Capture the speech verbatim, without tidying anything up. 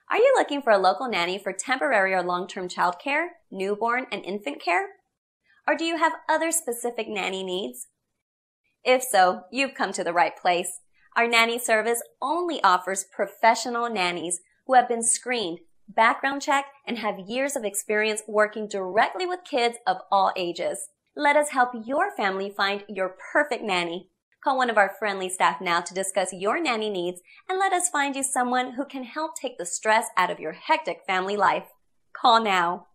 Are you looking for a local nanny for temporary or long-term childcare, newborn and infant care? Or do you have other specific nanny needs? If so, you've come to the right place. Our nanny service only offers professional nannies who have been screened, background checked, and have years of experience working directly with kids of all ages. Let us help your family find your perfect nanny. Call one of our friendly staff now to discuss your nanny needs and let us find you someone who can help take the stress out of your hectic family life. Call now.